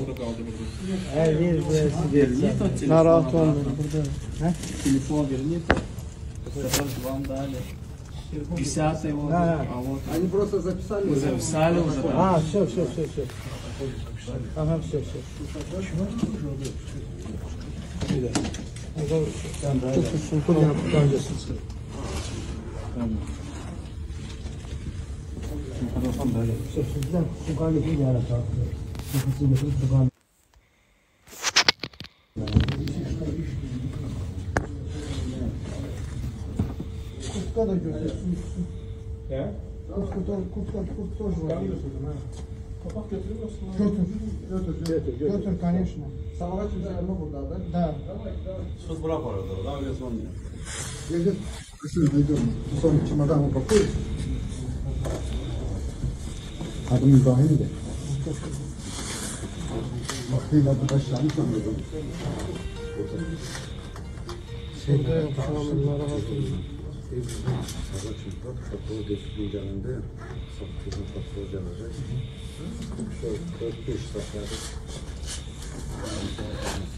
Narahat olmayın burada. Telefon verin yeter. Вам дали. 50 его. Они просто записали. Вы записали уже, да? А, все. Ага, все. Çok tutsun, kullanıp tutanacasın. Güzel, sokağa getirip yara kalkıyor. Nefesini götürüp sokağa. Kutka da götürsün. Kurt тоже var. Kapak götürüyor musun? Götür, конечно. Sabah'a kimse burada da. Да. Что справа да, я звоню. Gelin. Haydi. Son çamadanı упакуй. Adım İbrahim de. Vaktiyle bu taşlarını sanıyordum. Burada yapışanlara bakın. Satılığı geçtiği yanında satılığı gelecek. 4-5 safhada